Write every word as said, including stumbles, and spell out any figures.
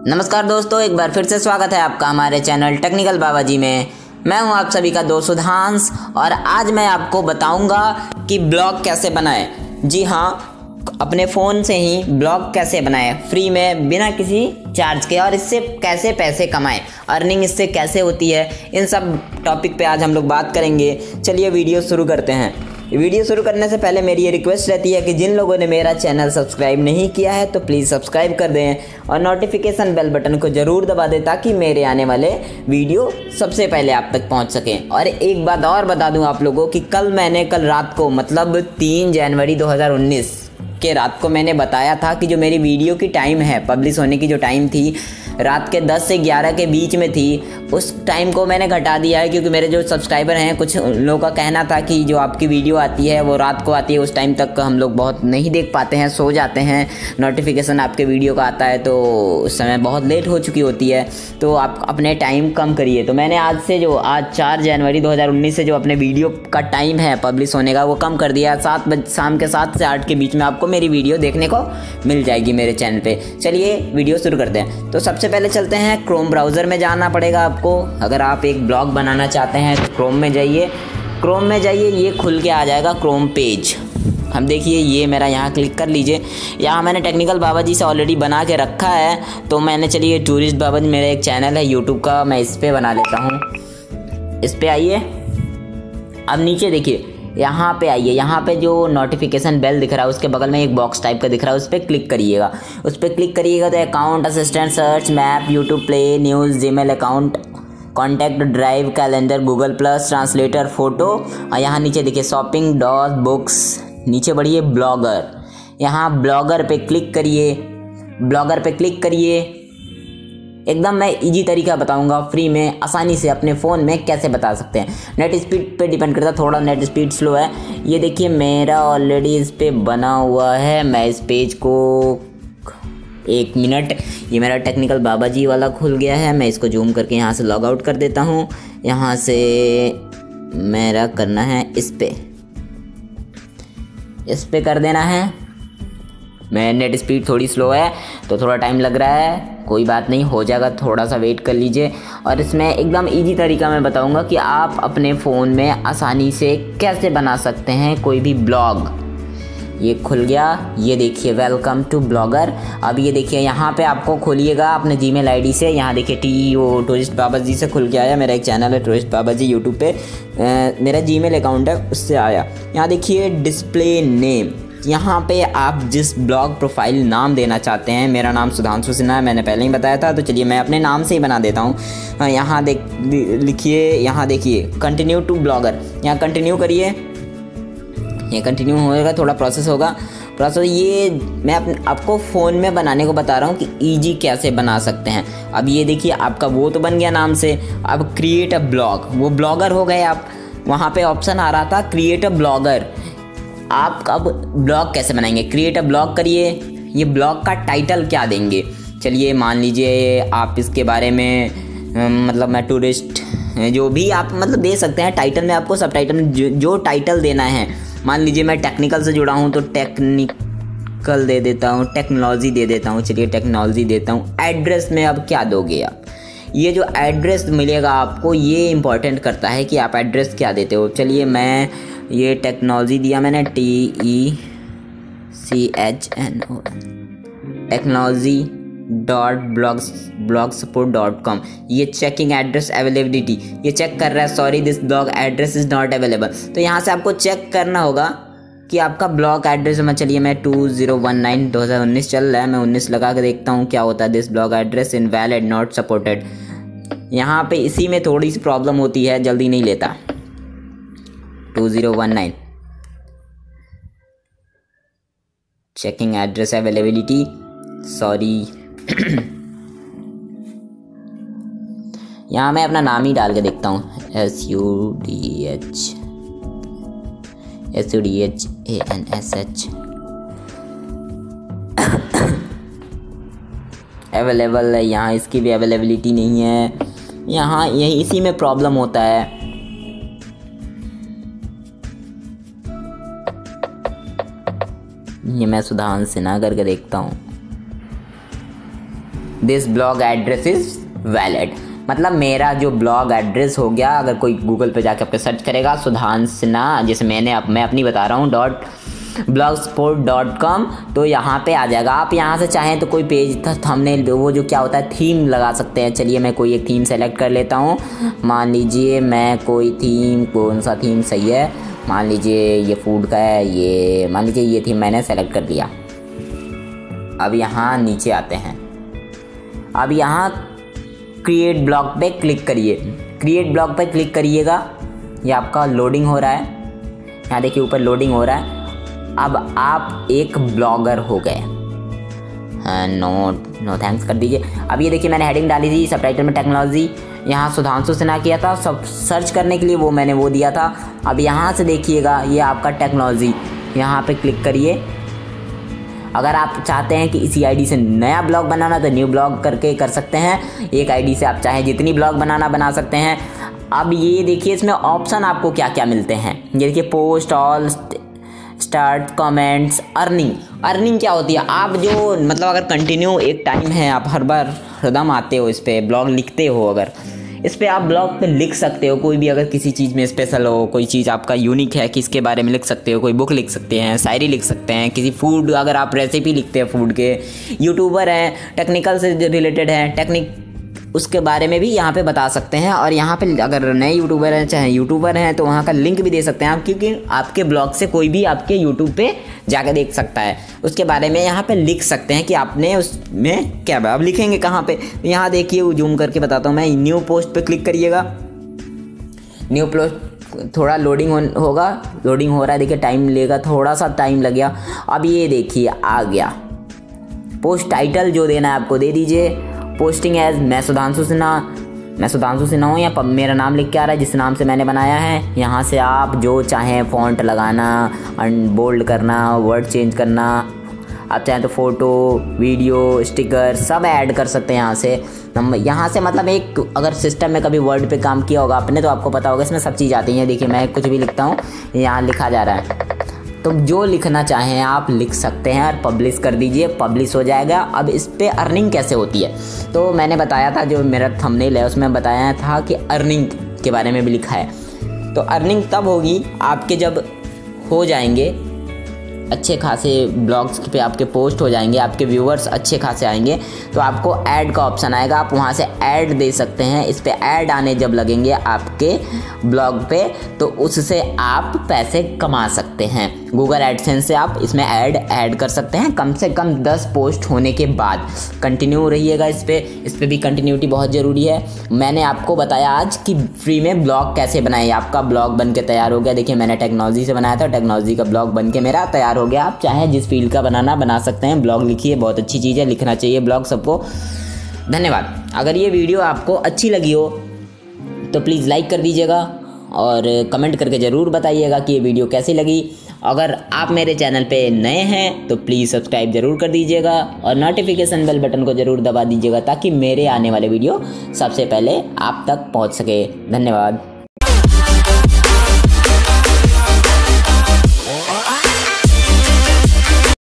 नमस्कार दोस्तों, एक बार फिर से स्वागत है आपका हमारे चैनल टेक्निकल बाबा जी में। मैं हूं आप सभी का दोस्त सुधांश और आज मैं आपको बताऊंगा कि ब्लॉग कैसे बनाएं। जी हाँ, अपने फ़ोन से ही ब्लॉग कैसे बनाएं फ्री में बिना किसी चार्ज के, और इससे कैसे पैसे कमाएं, अर्निंग इससे कैसे होती है, इन सब टॉपिक पे आज हम लोग बात करेंगे। चलिए वीडियो शुरू करते हैं। वीडियो शुरू करने से पहले मेरी ये रिक्वेस्ट रहती है कि जिन लोगों ने मेरा चैनल सब्सक्राइब नहीं किया है तो प्लीज़ सब्सक्राइब कर दें और नोटिफिकेशन बेल बटन को ज़रूर दबा दें ताकि मेरे आने वाले वीडियो सबसे पहले आप तक पहुंच सकें। और एक बात और बता दूं आप लोगों कि कल मैंने कल रात को मतलब तीन जनवरी दो हज़ार उन्नीस के रात को मैंने बताया था कि जो मेरी वीडियो की टाइम है, पब्लिश होने की जो टाइम थी रात के दस से ग्यारह के बीच में थी, उस टाइम को मैंने घटा दिया है क्योंकि मेरे जो सब्सक्राइबर हैं कुछ लोगों का कहना था कि जो आपकी वीडियो आती है वो रात को आती है, उस टाइम तक हम लोग बहुत नहीं देख पाते हैं, सो जाते हैं, नोटिफिकेशन आपके वीडियो का आता है तो उस समय बहुत लेट हो चुकी होती है, तो आप अपने टाइम कम करिए। तो मैंने आज से जो आज चार जनवरी दो हज़ार उन्नीस से जो अपने वीडियो का टाइम है पब्लिश होने का वो कम कर दिया। सात बज शाम के सात से आठ के बीच में आपको मेरी वीडियो देखने को मिल जाएगी मेरे चैनल पे। चलिए वीडियो शुरू करते हैं। तो सबसे पहले चलते हैं, क्रोम ब्राउज़र में जाना पड़ेगा आपको। अगर आप एक ब्लॉग बनाना चाहते हैं तो क्रोम में जाइए। क्रोम में जाइए, ये खुल के आ जाएगा क्रोम पेज। हम देखिए ये मेरा यहाँ क्लिक कर लीजिए। यहाँ मैंने टेक्निकल बाबा जी से ऑलरेडी बना के रखा है, तो मैंने चलिए टूरिस्ट बाबा जी मेरा एक चैनल है यूट्यूब का, मैं इस पर बना लेता हूँ। इस पर आइए। अब नीचे देखिए, यहाँ पे आइए, यहाँ पे जो नोटिफिकेशन बेल दिख रहा है उसके बगल में एक बॉक्स टाइप का दिख रहा है, उस पर क्लिक करिएगा। उस पर क्लिक करिएगा तो account, assistant, search, map, YouTube play, news, Gmail account, contact, drive, calendar, Google plus, translator, photo, और यहाँ नीचे देखिए शॉपिंग, डॉस, बुक्स, नीचे बढ़िए ब्लॉगर। यहाँ ब्लॉगर पे क्लिक करिए। ब्लॉगर पे क्लिक करिए। एकदम मैं इजी तरीका बताऊंगा फ्री में आसानी से अपने फ़ोन में कैसे बता सकते हैं। नेट स्पीड पे डिपेंड करता है, थोड़ा नेट स्पीड स्लो है। ये देखिए मेरा ऑलरेडी इस पे बना हुआ है। मैं इस पेज को एक मिनट, ये मेरा टेक्निकल बाबा जी वाला खुल गया है। मैं इसको जूम करके यहाँ से लॉग आउट कर देता हूँ। यहाँ से मेरा करना है इस पे इस पे कर देना है। मैं नेट स्पीड थोड़ी स्लो है तो थोड़ा टाइम लग रहा है, कोई बात नहीं, हो जाएगा, थोड़ा सा वेट कर लीजिए। और इसमें एकदम इजी तरीका मैं बताऊंगा कि आप अपने फ़ोन में आसानी से कैसे बना सकते हैं कोई भी ब्लॉग। ये खुल गया, ये देखिए वेलकम टू ब्लॉगर। अब ये देखिए यहाँ पे आपको खोलिएगा अपने जीमेल आईडी से। यहाँ देखिए टी ओ टूरिस्ट बाबा जी से खुल के आया। मेरा एक चैनल है टूरिस्ट बाबा जी यूट्यूब पे, आ, मेरा जीमेल अकाउंट है उससे आया। यहाँ देखिए डिस्प्ले नेम, यहाँ पे आप जिस ब्लॉग प्रोफाइल नाम देना चाहते हैं, मेरा नाम सुधांशु सिन्हा है, मैंने पहले ही बताया था, तो चलिए मैं अपने नाम से ही बना देता हूँ। यहाँ देख लिखिए, यहाँ देखिए कंटिन्यू टू ब्लॉगर, यहाँ कंटिन्यू करिए। ये कंटिन्यू होएगा, थोड़ा प्रोसेस होगा। प्रोसेस ये मैं आप, आपको फ़ोन में बनाने को बता रहा हूँ कि ईजी कैसे बना सकते हैं। अब ये देखिए आपका वो तो बन गया नाम से। अब क्रिएट अ ब्लॉग, वो ब्लॉगर हो गए आप। वहाँ पे ऑप्शन आ रहा था क्रिएट अ ब्लॉगर। आप अब ब्लॉग कैसे बनाएंगे? क्रिएट अ ब्लॉग करिए। ये ब्लॉग का टाइटल क्या देंगे? चलिए मान लीजिए आप इसके बारे में मतलब मैं टूरिस्ट, जो भी आप मतलब दे सकते हैं टाइटल में। आपको सब टाइटल में जो, जो टाइटल देना है, मान लीजिए मैं टेक्निकल से जुड़ा हूँ तो टेक्निकल दे देता हूँ, टेक्नोलॉजी दे देता हूँ, चलिए टेक्नोलॉजी देता हूँ। एड्रेस में अब क्या दोगे आप? ये जो एड्रेस मिलेगा आपको, ये इम्पोर्टेंट करता है कि आप एड्रेस क्या देते हो। चलिए मैं ये टेक्नोलॉजी दिया मैंने, T E C H N O N, technology dot blog blog support dot com. ये चेकिंग एड्रेस अवेलेबिलिटी, ये चेक कर रहा है, sorry this blog address is not available. तो यहाँ से आपको चेक करना होगा कि आपका ब्लॉग एड्रेस में, चलिए मैं टू ज़ीरो वन नाइन दो हज़ार उन्नीस चल रहा है, मैं उन्नीस लगा के देखता हूँ क्या होता है। This blog address invalid not supported. यहाँ पे इसी में थोड़ी सी प्रॉब्लम होती है, जल्दी नहीं लेता। Two zero one nine checking address availability, sorry. यहाँ मैं अपना नाम ही डाल के देखता हूँ, S U D H S U D H A N S H. Available है, यहाँ इसकी भी अवेलेबिलिटी नहीं है। यहाँ यही इसी में प्रॉब्लम होता है। ये मैं सुधांशु सिन्हा करके देखता हूँ। This blog address is valid. मतलब मेरा जो ब्लॉग एड्रेस हो गया, अगर कोई गूगल पे जाके आपके सर्च करेगा सुधांश सिन्हा, जैसे मैंने अब मैं अपनी बता रहा हूँ डॉट ब्लॉगस्पॉट डॉट कॉम, तो यहाँ पे आ जाएगा। आप यहाँ से चाहें तो कोई पेज था थंबनेल, वो जो क्या होता है थीम लगा सकते हैं। चलिए मैं कोई एक थीम सेलेक्ट कर लेता हूँ। मान लीजिए मैं कोई थीम, कौन सा थीम सही है, मान लीजिए ये फूड का है, ये मान लीजिए ये थीम मैंने सेलेक्ट कर लिया। अब यहाँ नीचे आते हैं। अब यहाँ क्रिएट ब्लॉग पे क्लिक करिए। क्रिएट ब्लॉग पे क्लिक करिएगा, ये आपका लोडिंग हो रहा है। यहाँ देखिए ऊपर लोडिंग हो रहा है। अब आप एक ब्लॉगर हो गए। नो नो थैंक्स कर दीजिए। अब ये देखिए मैंने हेडिंग डाली थी सबटाइटल में टेक्नोलॉजी, यहाँ सुधांशु सिन्हा किया था, सब सर्च करने के लिए वो मैंने वो दिया था। अब यहाँ से देखिएगा ये आपका टेक्नोलॉजी, यहाँ पे क्लिक करिए। अगर आप चाहते हैं कि इसी आईडी से नया ब्लॉग बनाना तो न्यू ब्लॉग करके कर सकते हैं। एक आईडी से आप चाहें जितनी ब्लॉग बनाना बना सकते हैं। अब ये देखिए इसमें ऑप्शन आपको क्या क्या मिलते हैं। ये देखिए post, all, start, comments, earning. Earning क्या होती है, आप जो मतलब अगर कंटिन्यू एक टाइम है, आप हर बार हरदम आते हो इस पर ब्लॉग लिखते हो, अगर इस पर आप ब्लॉग पे लिख सकते हो कोई भी, अगर किसी चीज़ में स्पेशल हो, कोई चीज़ आपका यूनिक है कि इसके बारे में लिख सकते हो। कोई बुक लिख सकते हैं, शायरी लिख सकते हैं, किसी फूड, अगर आप रेसिपी लिखते हैं फूड के, यूट्यूबर हैं, टेक्निकल से रिलेटेड हैं, टेक्निक उसके बारे में भी यहाँ पे बता सकते हैं। और यहाँ पे अगर नए यूट्यूबर हैं, चाहे यूट्यूबर हैं, तो वहाँ का लिंक भी दे सकते हैं आप, क्योंकि आपके ब्लॉग से कोई भी आपके यूट्यूब पे जाकर देख सकता है। उसके बारे में यहाँ पे लिख सकते हैं कि आपने उसमें क्या, अब लिखेंगे कहाँ पे, यहाँ देखिए जूम करके बताता हूँ मैं। न्यू पोस्ट पे क्लिक करिएगा। न्यू पोस्ट थोड़ा लोडिंग हो, होगा लोडिंग हो रहा है, देखिए टाइम लेगा, थोड़ा सा टाइम लग गया। अब ये देखिए आ गया। पोस्ट टाइटल जो देना है आपको दे दीजिए। पोस्टिंग एज मैं सुधांशु सिन्हा, मैं सुधांशु सिन्हा हूँ, या मेरा नाम लिख के आ रहा है जिस नाम से मैंने बनाया है। यहाँ से आप जो चाहें फ़ॉन्ट लगाना, बोल्ड करना, वर्ड चेंज करना, आप चाहें तो फ़ोटो, वीडियो, स्टिकर सब ऐड कर सकते हैं यहाँ से। यहाँ से मतलब एक अगर सिस्टम में कभी वर्ड पे काम किया होगा आपने तो आपको पता होगा इसमें सब चीज़ आती है। देखिए मैं कुछ भी लिखता हूँ, यहाँ लिखा जा रहा है, तो जो लिखना चाहें आप लिख सकते हैं और पब्लिश कर दीजिए, पब्लिश हो जाएगा। अब इस पे अर्निंग कैसे होती है, तो मैंने बताया था, जो मेरा थंबनेल है उसमें बताया था कि अर्निंग के बारे में भी लिखा है। तो अर्निंग तब होगी आपके जब हो जाएंगे अच्छे खासे ब्लॉग्स पे, आपके पोस्ट हो जाएंगे, आपके व्यूअर्स अच्छे खासे आएंगे, तो आपको ऐड का ऑप्शन आएगा, आप वहाँ से ऐड दे सकते हैं। इस पे ऐड आने जब लगेंगे आपके ब्लॉग पे, तो उससे आप पैसे कमा सकते हैं। गूगल एडसेंस से आप इसमें ऐड ऐड कर सकते हैं, कम से कम दस पोस्ट होने के बाद। कंटिन्यू रहिएगा इस पे, इस पे भी कंटिन्यूटी बहुत ज़रूरी है। मैंने आपको बताया आज कि फ्री में ब्लॉग कैसे बनाए। आपका ब्लॉग बन के तैयार हो गया। देखिए मैंने टेक्नोलॉजी से बनाया था, टेक्नोलॉजी का ब्लॉग बन के मेरा तैयार हो गया। आप चाहे जिस फील्ड का बनाना बना सकते हैं। ब्लॉग लिखिए, बहुत अच्छी चीज़ है, लिखना चाहिए ब्लॉग सबको। धन्यवाद। अगर ये वीडियो आपको अच्छी लगी हो तो प्लीज़ लाइक कर दीजिएगा और कमेंट करके ज़रूर बताइएगा कि ये वीडियो कैसी लगी। अगर आप मेरे चैनल पे नए हैं तो प्लीज़ सब्सक्राइब ज़रूर कर दीजिएगा और नोटिफिकेशन बेल बटन को ज़रूर दबा दीजिएगा, ताकि मेरे आने वाले वीडियो सबसे पहले आप तक पहुंच सके। धन्यवाद।